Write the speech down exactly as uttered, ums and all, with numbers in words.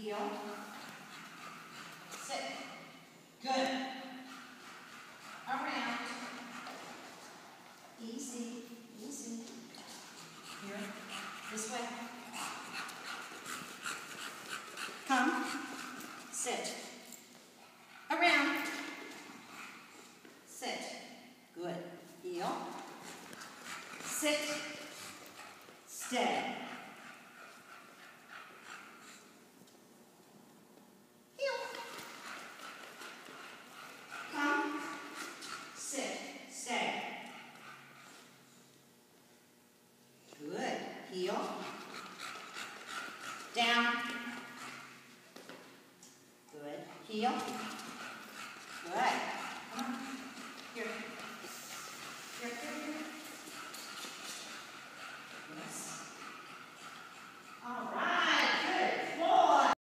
heel, sit, good, around, easy, easy, here, this way, come, sit, around, sit, good, heel, sit, stay, heel, come, sit, stay, good, heel, down, good, heel, good, come on.